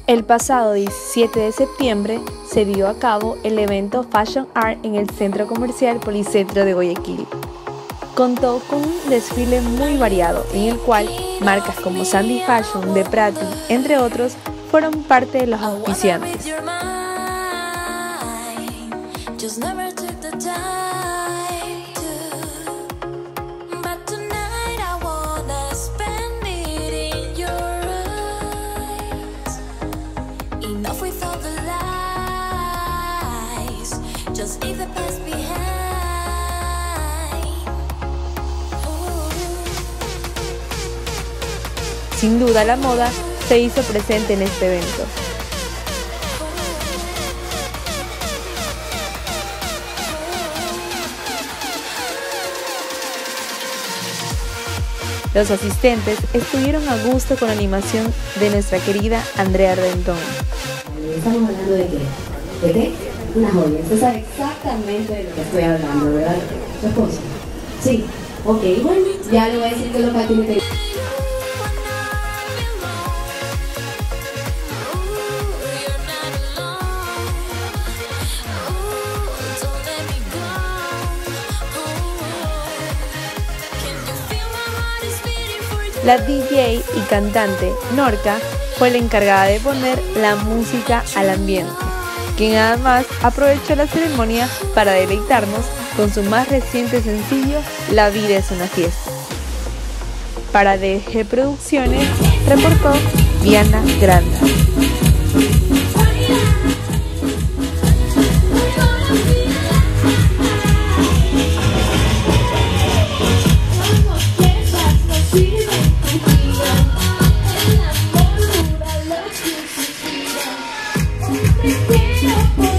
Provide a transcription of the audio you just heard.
El pasado 17 de septiembre se dio a cabo el evento Fashion Art en el Centro Comercial Policentro de Guayaquil. Contó con un desfile muy variado en el cual marcas como Sandy Fashion, de Prati, entre otros, fueron parte de los auspiciantes. Sin duda la moda se hizo presente en este evento. Los asistentes estuvieron a gusto con la animación de nuestra querida Andrea Rendón. Estamos hablando de qué? ¿De qué? Una joya. Usted sabe exactamente de lo que estoy hablando, ¿verdad? ¿Su esposa? Sí. Ok, bueno, ya le voy a decir que lo que tiene que... La DJ y cantante Norca fue la encargada de poner la música al ambiente, quien además aprovechó la ceremonia para deleitarnos con su más reciente sencillo La vida es una fiesta. Para DG Producciones, reportó Diana Granda. Te quiero.